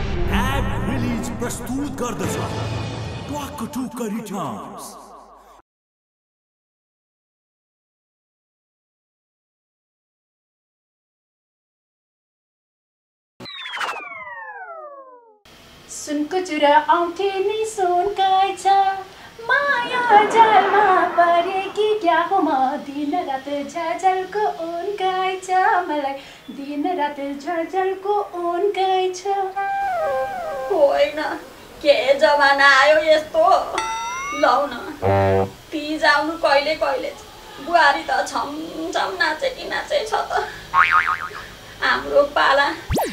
Add release प्रस्तुत गर्दछ ट्वाक टुक returns. सुनको चुरा औँठी नि सुनकै छ, माया जालमा परेकी क्या हो म, दिन रात झलझलको उनकै छ, मलाई दिन रात झलझलको उनकै छ। होइन के जमाना आयो यस्तो। लौ न तिज आउनु कहिले कहिले बुहारी त छमछम नाचे कि नाचे छ त। हाम्रो पाला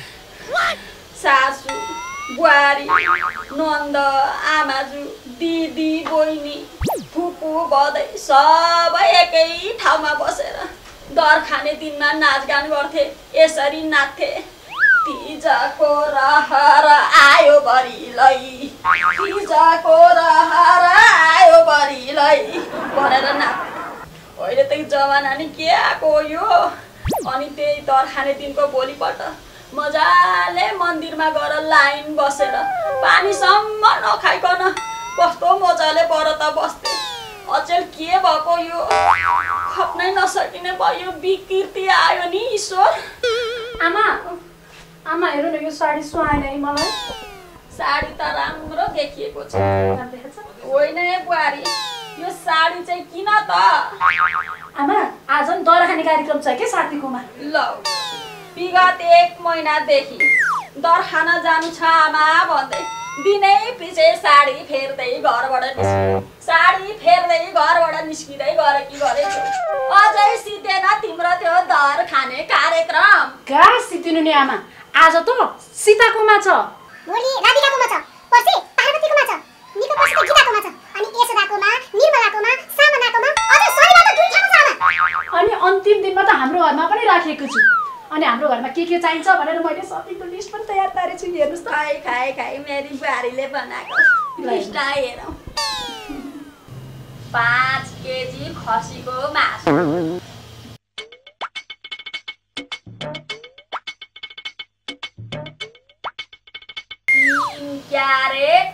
सासू बुहारी नन्द आमाजू दिदी बहिनी फुपू बदै सबै एकै ठाउँमा बसेर दर खाने दिनमा नाचगान गर्थे। यसरी नाच्थे तिजको रहर आयो बरिलै, तिजको रहर आयो बरिलै भनेर नाच्थे। अहिले त जमाना नि के आएको यो। अनि त्यही दर खाने दिनको भोलिपल्ट मजाले मन्दिरमा गएर लाइन बसेर पानीसम्म नखाइकन कस्तो मजाले व्रत बस्थे। अचेल के भएको यो, खप्नै नसकिने भयो, विकृति आयो नि ईश्वर। आमा आमा हेर्नु न यो साडी सुहाएन है मलाई। साडी त राम्रो देखिएको छ। होइन ए बुहारी यो साडी चाहिँ किन त? आमा आज नि दर खाने कार्यक्रम छ के साथीकोमा। ल विगत 1 महिनादेखि दर खान जानु छ आमा भन्दै दिनै पछि साडी फेर्दै घरबाट साडी फेर्दै घरबाट निस्किँदै गरेकी गरेछु। अझै सिद्धेन तिम्रो त्यो दर खाने कार्यक्रम। कहाँ सिद्धिनु नि आमा, आज त सीताकोमा छ, भोलि राधिकाकोमा छ, पर्सि पार्वतीकोमा छ, निको पर्सि त गीताकोमा छ, अनि यशोदाकोमा, निर्मलाकोमा, सामनाकोमा, अझ सयमा त 2 ठाउँ छ आमा। अनि अन्तिम दिनमा त हाम्रो घरमा पनि राखेको छु। अनि हाम्रो घरमा के चाहिन्छ भनेर मैले सबैको लिस्ट पनि तयार पारेछु। हेर्नुस् त। खाइ खाइ खाइ मेरी बुहारीले बनाएको लिस्ट हेरौँ। 5 केजी खसीको मासु, 3 क्यारेट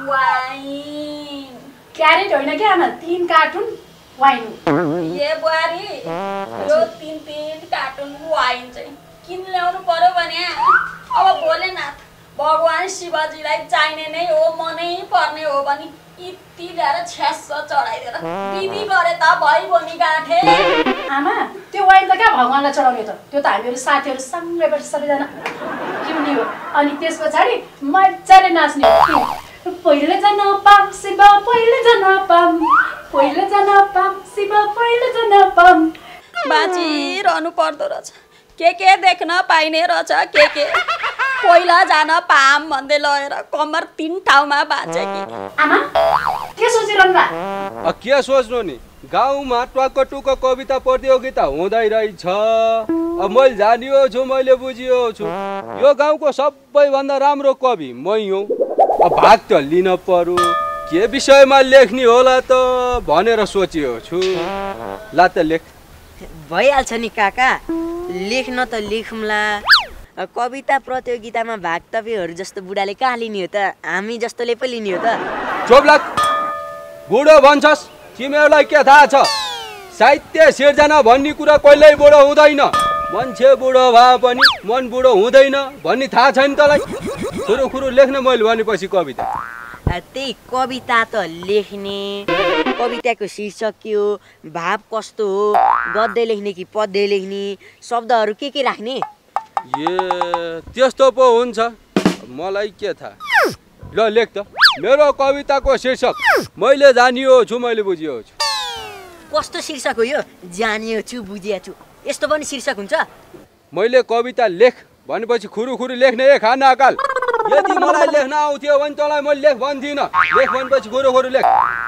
वाइन। क्यारेट होइन क्या आमा, 3 कार्टुन वाइन। ये बुहारी यो 3 कार्टुन वाइन चाहिँ किन ल्याउनु पर्यो भने अब भोलेनाथ भगवान शिवजीलाई चाहिने नै हो, मनै पर्ने हो भने यति ल्याएर छ्यास चढाइदिएर विधि गरे त भइगयो गाँठे। आमा त्यो वाइन त कहाँ भगवानलाई चढाउने त, त्यो त हामीहरू साथीहरू सँगै बसेर सबैजना पिउने हो। अनि त्यस पछाडि मजाले नाच्ने हो। पहिले जान पाम शिव पहिले जान पाम, पहिले जान पाम शिव पहिले जान पाम। बाँचिरहनु पर्दो रहेछ, के देख्न पाइने रहेछ, के पहिला जान पाम भन्दै लगेर कम्मर 3 ठाउँमा बाँचे कि। आमा के सोचिरहनु भा? के सोच्नु नि, गाउँमा ट्वाक टुक कविता प्रतियोगिता हुँदै रहेछ। अब मैले जानियो छु, मैले बुझियो छु, यो गाउँको सबैभन्दा राम्रो कवि मै हो। अब भाग त लिन पर्यो, के विषयमा लेख्ने होला त भनेर सोचियो छु। ला त लेख। भइहाल्छ नि काका, लेख्न त लेखौँला। कविता प्रतियोगितामा भाग तपाईँहरू जस्तो बुढाले कहाँ लिने हो त, हामी जस्तोले पो लिने हो त। चुप लाग, बुढो भन्छस्, तिमीहरूलाई के थाहा छ? साहित्य सिर्जना भन्ने कुरा कहिल्यै बुढो हुँदैन। मान्छे बुढो भए पनि मन बुढो हुँदैन भन्ने थाहा छैन तँलाई? खुरुखुरु लेख्न मैले भनेपछि कविता। त्यही कविता त लेख्ने, कविताको शीर्षक के हो, भाव कस्तो हो, गद्य लेख्ने कि पद्य लेख्ने, शब्दहरू के राख्ने? ए त्यस्तो पो हुन्छ, मलाई के थाहा। ल लेख त। मेरो कविताको शीर्षक मैले जानियो छु, मैले बुझियो छु। कस्तो शीर्षक हो यो? जानियो छु बुझिया छु, यस्तो पनि शीर्षक हुन्छ? मैले कविता लेख भनेपछि खुरुखुरु लेख्ने एक हाना अकाल। यदि मलाई लेख्न आउँथ्यो भने तँलाई मैले लेख भन्थिनँ। लेख भनेपछि खुरुखुरु लेख।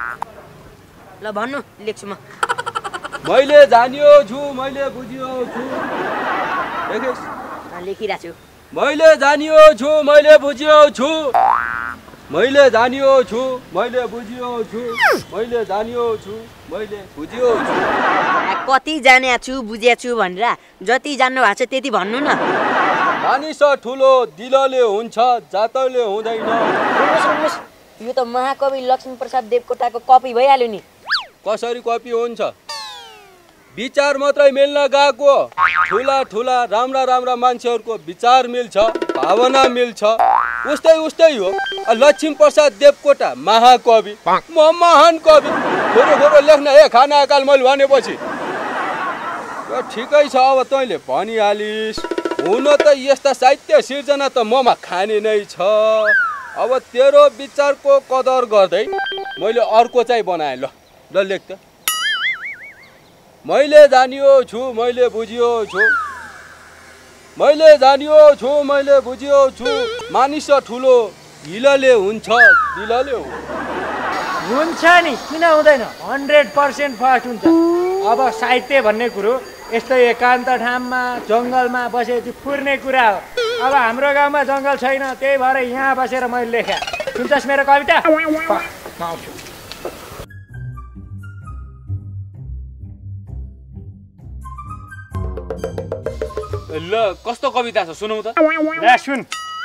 ल भन्नु, लेख्छु म। मैले जानियो छु, मैले बुझियो छु। लेखेस्? लेखिरहेको छु। मैले जानियो छु, मैले बुझियो छु, मैले जानियो छु, मैले बुझियो छु, मैले जानियो छु, मैले बुझियो छु। कति जाने छु बुझिया छु भनेर जति जान्नु भएको छ त्यति भन्नु न। मानिस ठुलो दिलले हुन्छ जातले हुँदैन। सुन्नुहोस्, यो त महाकवि लक्ष्मीप्रसाद देवकोटाको कपी भइहाल्यो नि। कसरी कपी हुन्छ? विचार मात्रै मिल्न गएको। ठुला ठुला राम्रा राम्रा मान्छेहरूको विचार मिल्छ, भावना मिल्छ, उस्तै उस्तै हो। लक्ष्मीप्रसाद देवकोटा महाकवि, म महान कवि। खोरो लेख्न हे खाना अकाल मैले भनेपछि ठिकै छ। अब तैँले भनिहालिस्। हुन त यस्ता साहित्य सिर्जना त ममा खाने नै छ। अब तेरो विचारको कदर गर्दै मैले अर्को चाहिँ बनाएँ। ल लेख त। मैले जानियो छु, मैले बुझियो छु, मैले जानियो छु, मैले बुझियो छु, मानिस ठुलो हिलले हुन्छ दिलले हुन्छ नि, किन हुँदैन? 100% फास्ट हुन्छ। अब साहित्य भन्ने कुरो यस्तो एकान्त ठाउँमा जङ्गलमा बसेपछि फुर्ने कुरा हो। अब हाम्रो गाउँमा जङ्गल छैन, त्यही भएर यहाँ बसेर मैले लेखेँ। सुन्छस् मेरो कविता? आउँछु। ल कस्तो कविता छ सुनौ त। ल सुन।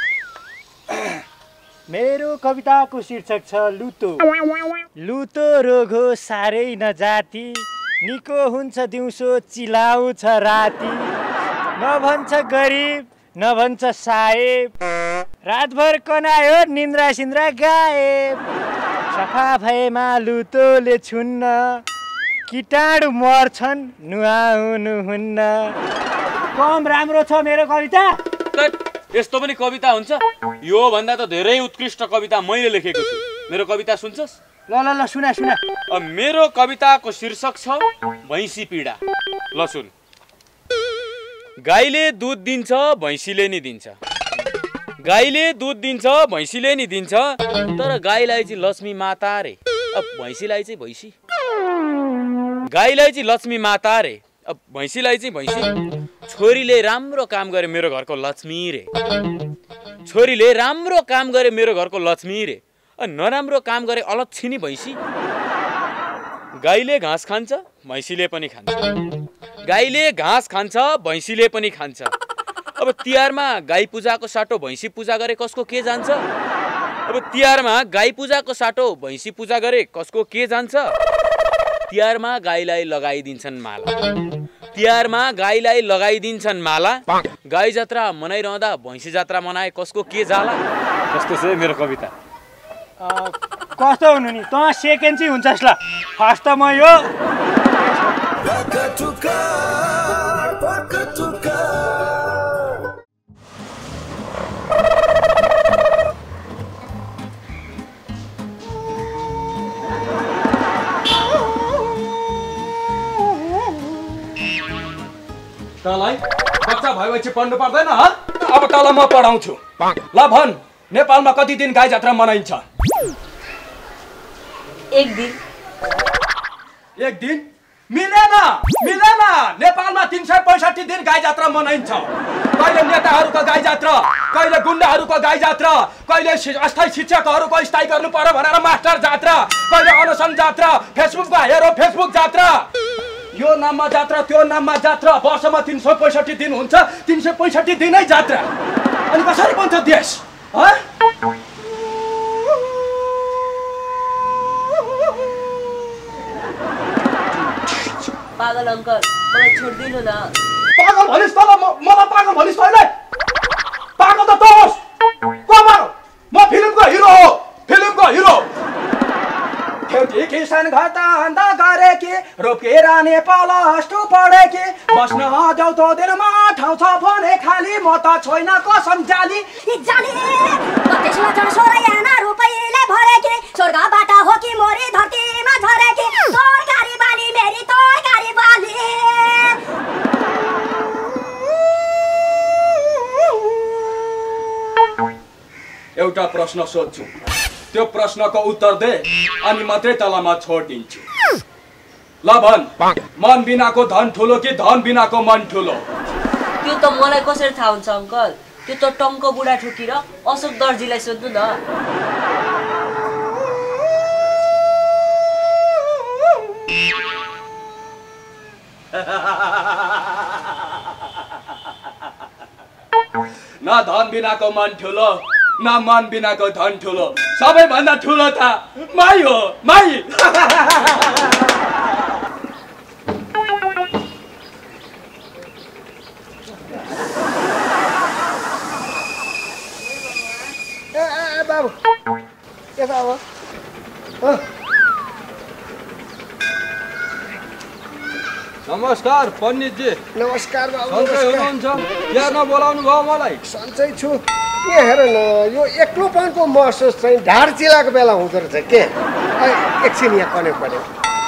मेरो कविताको शीर्षक छ लुतो। लुतो रोग हो साह्रै नजाति, निको हुन्छ दिउँसो चिलाउँछ राति। नभन्छ गरिब नभन्छ साहेब, रातभर कनायो निन्द्रा सिन्द्रा गायब। सफा भएमा लुतोले छुन्न, कीटाणु मर्छन् नुहाउनुहुन्न। कम राम्रो छ मेरो कविता? यस्तो पनि कविता हुन्छ? यो भन्दा त धेरै उत्कृष्ट कविता मैले लेखेको छु। मेरो कविता सुन्छस्? ल ल ल सुना सुना। मेरो कविताको शीर्षक छ भैँसी पीडा। ल सुन। गाईले दुध दिन्छ भैँसीले नि दिन्छ, गाईले दुध दिन्छ भैँसीले नि दिन्छ, तर गाईलाई चाहिँ लक्ष्मी माता रे, अब भैँसीलाई चाहिँ भैँसी। गाईलाई चाहिँ लक्ष्मी माता रे, अब भैँसीलाई चाहिँ भैँसी। छोरीले राम्रो काम गरे मेरो घरको लक्ष्मी रे, छोरीले राम्रो काम गरे मेरो घरको लक्ष्मी रे, नराम्रो काम गरे अलक्षिणी भैँसी। गाईले घाँस खान्छ भैँसीले पनि खान्छ, गाईले घाँस खान्छ भैँसीले पनि खान्छ। अब तिहारमा गाई पूजाको साटो भैँसी पूजा गरे कसको के जान्छ? अब तिहारमा गाई पूजाको साटो भैँसी पूजा गरे कसको के जान्छ? तिहारमा गाईलाई लगाइदिन्छन् माला, तिहारमा गाईलाई लगाइदिन्छन् माला। गाई जात्रा मनाइरहँदा भैँसी जात्रा मनाए कसको के जाला? कस्तो छ मेरो कविता? कस्तो हुनु नि, त सेकेन्ड चाहिँ हुन्छस्। ल फर्स्ट त म यो तँलाई बच्चा भएपछि पढ्नु पर्दैन? अब तँलाई म पढाउँछु। ल भन, नेपालमा कति दिन गाई जात्रा मनाइन्छ? एक दिन। एक दिन? मिलेन मिलेन। नेपालमा 365 दिन गाई जात्रा मनाइन्छ। कहिले नेताहरूको गाई जात्रा, कहिले गुण्डाहरूको गाई जात्रा, कहिले अस्थायी शिक्षकहरूको स्थायी गर्नु पर्यो भनेर मास्टर जात्रा, कहिले अनसन जात्रा, फेसबुकमा हेरो फेसबुक जात्रा। यो नाममा जात्रा त्यो नाममा जात्रा, वर्षमा 365 दिन हुन्छ, 365 दिनै जात्रा। अनि कसरी बन्छ देश? पागल अङ्कल, मलाई छोडिदिनु न। पागल भनिस् तल मलाई पागल भनिस् तैँले? पागल त तोस। कमर म फिल्मको हिरो हो, फिल्मको हिरो। एउटी किसान घर त अन्त गरे कि रोपेर नेपाल हस्टु पढे कि बस्न देउतो दिनमा ठाउँ छ भने खाली म त छैन कसम जाली जाली त्यसमा जनसोरा याना रुपैयाँले भरे कि स्वर्गबाट हो कि मोरी धरतीमा झरे कि तरकारी बाली मेरी तरकारी बाली। एउटा प्रश्न सोध्छु, त्यो प्रश्नको उत्तर दे अनि मात्रै तँलाई म छोडिदिन्छु। ल भन, मन बिनाको धन ठुलो कि धन बिनाको मन ठुलो? त्यो त मलाई कसरी थाहा हुन्छ अङ्कल? त्यो त टङ्क बुढा ठोकी र अशोक दर्जीलाई सोध्नु न। न धन बिनाको मन ठुलो न मन बिनाको धन ठुलो सबैभन्दा ठुलो त माई हो माई बाबु यता अब नमस्कार पण्डितजी नमस्कार बाबु सन्चै हुनुहुन्छ यहाँ नबोलाउनु भयो मलाई सन्चै छु यहाँ हेर न यो एक्लोपनको महसुस चाहिँ ढाड चिलाएको बेला हुँदो रहेछ के एकछिन यहाँ कनेक्ट पर्यो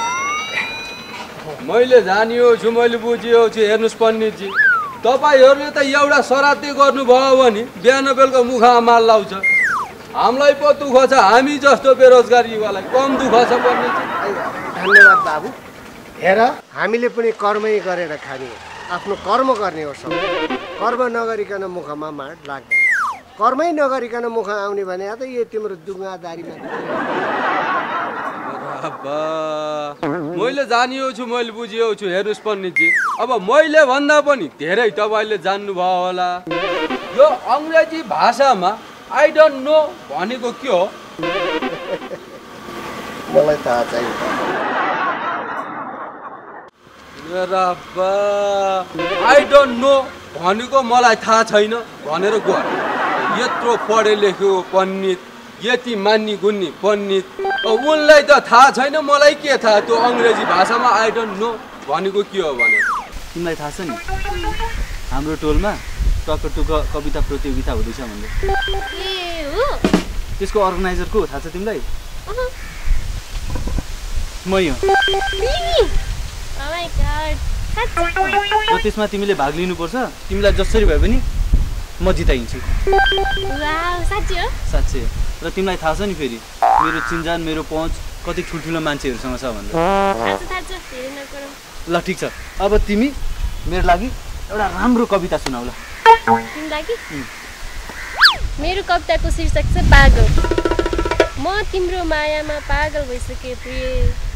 मैले जानियो छु मैले बुझियो छु हेर्नुहोस् पण्डितजी तपाईँहरूले त एउटा शराब्दी गर्नुभयो भने बिहान बेलुका मुखमा माल लाउँछ हामीलाई पो दुःख छ हामी जस्तो बेरोजगार युवालाई कम दुःख छ पण्डितजी धन्यवाद बाबु हेर हामीले पनि कर्मै गरेर खाने आफ्नो कर्म गर्ने हो सब कर्म नगरिकन मुखमा माड लाग्दैन कर्मै नगरिकन मुख आउने भने त यो तिम्रो दुगादारीमा मैले जानियो छु मैले बुझियो छु हेर्नुहोस् पण्डितजी अब मैले भन्दा पनि धेरै तपाईँले जान्नुभयो होला यो अङ्ग्रेजी भाषामा आई डोन्ट नो भनेको के हो मलाई थाहा छैन आई डोन्ट नो भनेको मलाई थाहा छैन भनेर गयो यत्रो पढे लेख्यो पण्डित यति मान्ने गुन्ने पण्डित उनलाई त थाहा छैन मलाई के थाहा त्यो अङ्ग्रेजी भाषामा आई डोन्ट नो भनेको के हो भने तिमीलाई थाहा छ नि हाम्रो टोलमा टकटुक कविता प्रतियोगिता हुँदैछ भन्दै त्यसको अर्गनाइजर को थाहा छ तिमीलाई मै हो र त्यसमा तिमीले भाग लिनुपर्छ तिमीलाई जसरी भए पनि म जिताइन्छु साँच्चै र तिमीलाई थाहा छ नि फेरि मेरो चिन्जान मेरो पहुँच कति ठुल्ठुलो मान्छेहरूसँग छ भनेर ल ठिक छ अब तिमी मेरो लागि एउटा राम्रो कविता सुनाऊ ल मेरो कविताको शीर्षक चाहिँ पागल म तिम्रो मायामा पागल भइसके प्रिय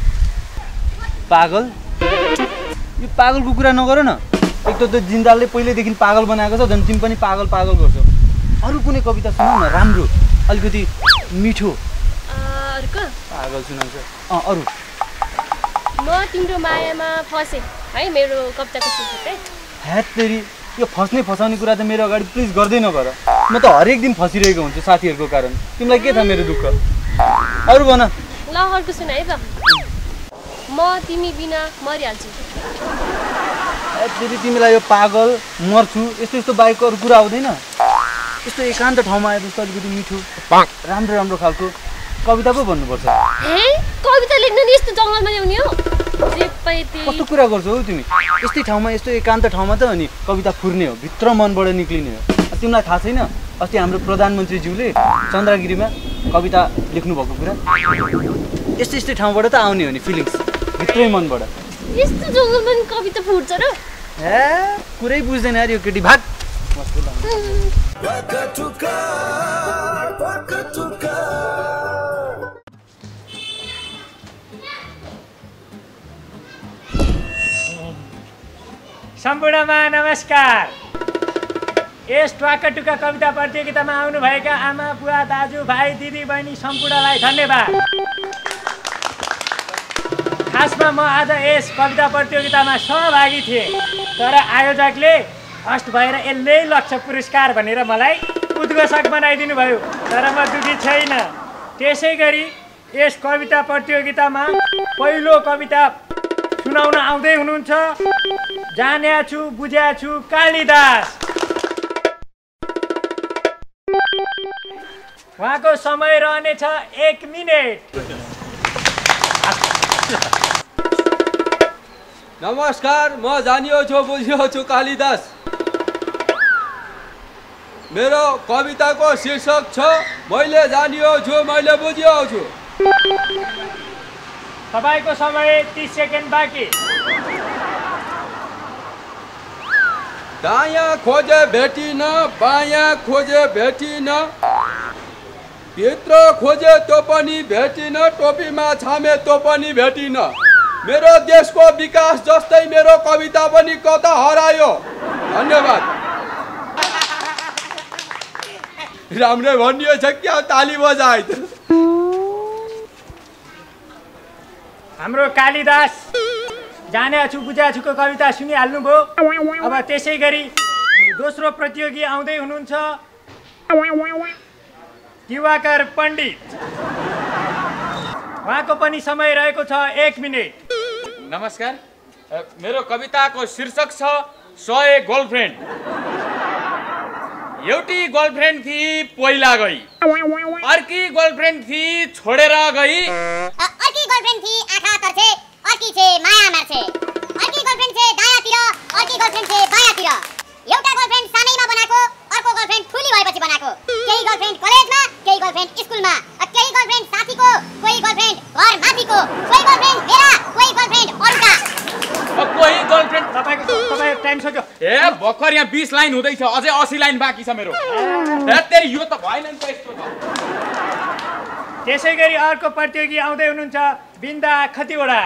पागल यो पागलको कुरा नगर न एक त त्यो जिन्दालले पहिल्यैदेखि पागल बनाएको छ झन् तिमी पनि पागल पागल गर्छौ अरू कुनै कविता सुनाऊ न राम्रो अलिकति मिठो पागल सुनाउँछ अरू म तिम्रो मायामा फसेँ है मेरो कविताको शीर्षक है तेरी यो फस्ने फसाउने कुरा त मेरो अगाडि प्लिज गर्दै नगर म त हरेक दिन फसिरहेको हुन्छु साथीहरूको कारण तिमीलाई के थाहा मेरो दुःख अरू भन ल अर्को सुना है त म तिमी बिना मरिहाल्छु फेरि तिमीलाई यो पागल मर्छु यस्तो यस्तो बाइकको अरू कुरा आउँदैन यस्तो एकान्त ठाउँमा आएपछि अलिकति मिठो राम्रो राम्रो खालको कविता पो भन्नुपर्छ कविता लेख्न नि यस्तो जङ्गलमा ल्याउने हो कस्तो कुरा गर्छौ हौ तिमी यस्तै ठाउँमा यस्तो एकान्त ठाउँमा त अनि कविता फुर्ने हो भित्र मनबाट निक्लिने हो तिमीलाई थाहा छैन अस्ति हाम्रो प्रधानमन्त्रीज्यूले चन्द्रगिरीमा कविता लेख्नु भएको कुरा यस्तै यस्तै ठाउँबाट त आउने हो नि फिलिङ्स भित्रै मनबाट यस्तो जङ्गलमा नि कविता फुट्छ र कुरै बुझ्दैन यार यो केटी भाग सम्पूर्णमा नमस्कार यस ट्वाकटुका कविता प्रतियोगितामा आउनुभएका आमा बुवा दाजु भाइ दिदी बहिनी सम्पूर्णलाई धन्यवाद खासमा म आज यस कविता प्रतियोगितामा सहभागी थिएँ तर आयोजकले हस्ट भएर यसले लक्ष्य पुरस्कार भनेर मलाई उद्घोषक बनाइदिनु भयो तर म दुखी छैन त्यसै गरी यस कविता प्रतियोगितामा पहिलो कविता सुनाउन आउँदै हुनुहुन्छ जान्या छु बुझ्या छु कालिदास उहाँको समय रहनेछ 1 मिनेट नमस्कार म जानियो छु बुझियो छु कालिदास मेरो कविताको शीर्षक छ मैले जानियो छु मैले बुझियो छु तपाईको समय 30 सेकेन्ड बाँकी दायाँ खोजे भेटिन बायाँ खोजे भेटिन भित्र खोजे त्यो पनि भेटिन टोपीमा छामे त्यो पनि भेटिन मेरो देशको विकास जस्तै मेरो कविता पनि कता हरायो धन्यवाद राम्रै भनियो छ क्या ताली बजाइ हाम्रो कालिदास जाने छु बुझा छुको कविता सुनिहाल्नुभयो। अब त्यसै गरी दोस्रो प्रतियोगी आउँदै हुनुहुन्छ दिवाकर पण्डित। उहाँको पनि समय रहेको छ 1 मिनेट। नमस्कार, मेरो कविताको शीर्षक छ 100 गर्लफ्रेन्ड। एउटी गर्लफ्रेन्ड थिई पहिला गई, अर्की गर्लफ्रेन्ड थिई छोडेर गई, अर्की गर्लफ्रेन्ड थिई आँखा तर्छे, अर्की छे माया मार्छे, अर्की गर्लफ्रेन्ड छे दायाँतिर, अर्की गर्लफ्रेन्ड छे बायाँतिर। एउटा गर्लफ्रेन्ड सानैमा बनाएको, अर्को गर्लफ्रेन्ड ठुली भएपछि बनाएको। केही गर्लफ्रेन्ड कलेजमा, केही गर्लफ्रेन्ड स्कुलमा, केही गर्लफ्रेन्ड साथीको, कोही गर्लफ्रेन्ड घर माथिको, कोही गर्लफ्रेन्ड मेरा, कोही गर्लफ्रेन्ड अरूका। कोही गर्लफ्रेन्ड तपाईको टाइम सक्यो। ए भर्खर यहाँ 20 लाइन हुँदैछ, अझै 80 लाइन बाँकी छ मेरो। तेरी यो त भएन नि त यस्तो त। त्यसै गरी अर्को प्रतियोगी आउँदै हुनुहुन्छ बिन्दा खतिवडा।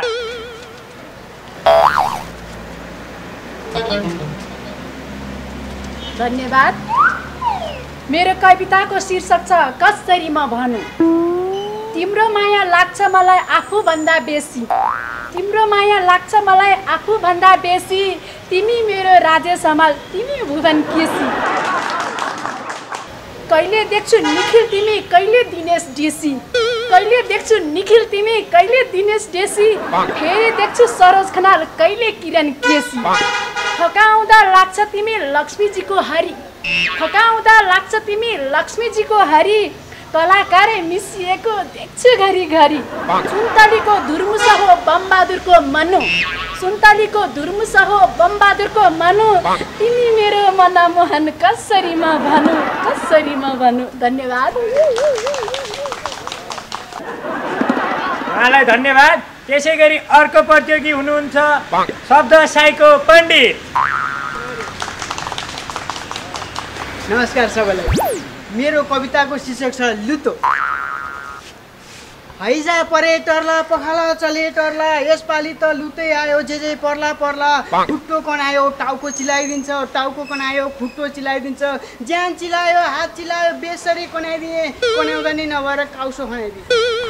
धन्यवाद। मेरो कविताको शीर्षक छ कसरी म भनु। तिम्रो माया लाग्छ मलाई आफूभन्दा बेसी, तिम्रो माया लाग्छ मलाई आफूभन्दा बेसी। तिमी मेरो राज्य सम्हाल, तिमी भुवन केसी। कहिले देख्छु निखिल तिमी, कहिले दिनेश डेसी, कहिले देख्छु निखिल तिमी, कहिले दिनेश डेसी। फेरि देख्छु सरोज खनाल, कहिले किरण केसी। थकाउँदा लाग्छ तिमी लक्ष्मीजीको हरि, थकाउँदा लाग्छ तिमी लक्ष्मीजीको हरि। कलाकारै मिसिएको देख्छु घरिघरि। सुन्तलीको धुर्मुस हो बमबहादुरको मनु, सुन्तलीको धुर्मुस हो बमबहादुरको मनु। तिमी मेरो मनमोहन कसरी म भनु, कसरी म भनु। धन्यवाद। उहाँलाई धन्यवाद। त्यसै गरी अर्को प्रतियोगी हुनुहुन्छ शब्द साईको पण्डित। नमस्कार सबैलाई। मेरो कविताको शीर्षक छ लुतो। हैजा परे टर्ला पखाला चले टर्ला, यसपालि त लुतै आयो जे पर्ला पर्ला। खुट्टो कनायो टाउको चिलाइदिन्छ, टाउको कनायो खुट्टो चिलाइदिन्छ। ज्यान चिलायो हात चिलायो बेसरी कनाइदिए, कनाउँदा नि नभएर काउसो खनाइदिए।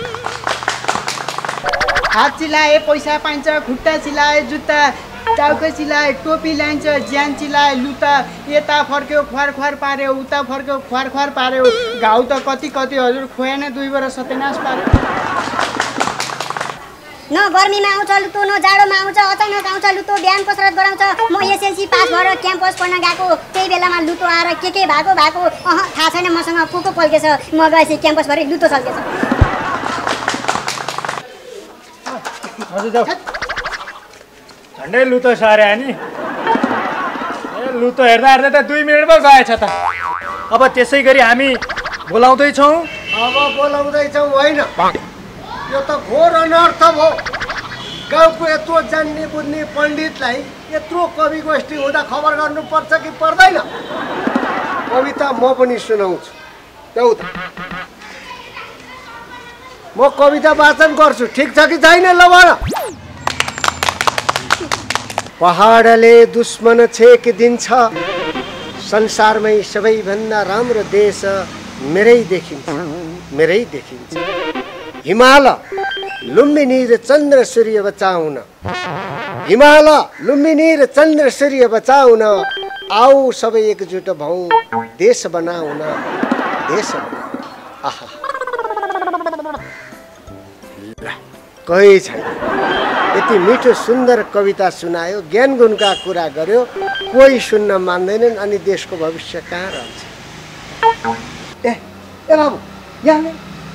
हात चिलाए पैसा पाइन्छ, खुट्टा चिलाए जुत्ता, टाउको चिलाए टोपी लाइन्छ, ज्यान चिलाए लुता। यता फर्क्यो ख्वार ख्वार पार्यो, उता फर्क्यो ख्वार ख्वार पार्यो। घाउ त कति कति हजुर खोएन 2 वर्ष सत्यनाश पार्यो। न गर्मीमा आउँछ लुतो, न जाडोमा आउँछ, अचानक आउँछ लुतो। बिहान कसरत गराउँछ। म एसएलसी पास भएर क्याम्पस पढ्न गएको, त्यही बेलामा लुतो आएर के भएको थाहा छैन मसँग। को पल्केछ, म गएपछि क्याम्पसभरि लुतो छल्केछ। हजुर जाऊ। झन्डै लुतो सरे नि। ए लुतो हेर्दा हेर्दा त 2 मिनेटमा गएछ त। अब त्यसै गरी हामी बोलाउँदैछौँ। अब बोलाउँदैछौँ होइन, यो त घोर अनर्थ भयो। गाउँको यत्रो जान्ने बुझ्ने पण्डितलाई यत्रो कवि गोष्ठी हुँदा खबर गर्नुपर्छ कि पर्दैन? कविता म पनि सुनाउँछु। देऊ त, म कविता वाचन गर्छु, ठिक छ कि छैन? ल भन। पहाडले दुश्मन छेकिदिन्छ, संसारमै सबैभन्दा राम्रो देश मेरै देखिन्छ, मेरै देखिन्छ। हिमाल लुम्बिनी र चन्द्र सूर्य बचाउन, हिमाल लुम्बिनी र चन्द्र सूर्य बचाउन। आऊ सबै एकजुट भौँ, देश बनाउन, देश बनाउन। आहा, कही छैन। यति मिठो सुन्दर कविता सुनायो, ज्ञान गुणका कुरा गर्यो, कोही सुन्न मान्दैनन्। अनि देशको भविष्य कहाँ रहन्छ? ए बाबु यहाँ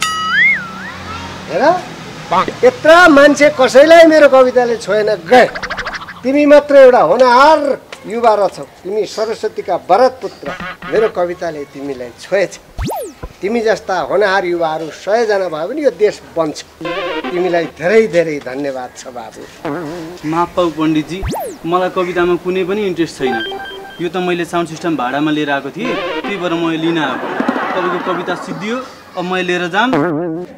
हेर, यत्र मान्छे कसैलाई मेरो कविताले छोएन गए। तिमी मात्र एउटा होनहार युवा रहेछौ, तिमी सरस्वतीका भरत पुत्र। मेरो कविताले तिमीलाई छोएछ। तिमी जस्ता होनहार युवाहरू 100 जना भयो भने यो देश बन्छ। तिमीलाई धेरै धेरै धन्यवाद छ बाबु। माफ पाऊ पण्डितजी, मलाई कवितामा कुनै पनि इन्ट्रेस्ट छैन। यो त मैले साउन्ड सिस्टम भाडामा लिएर आएको थिएँ, त्यही भएर म लिन आएको। तपाईँको कविता सिद्धियो, अब मैले लिएर जाम।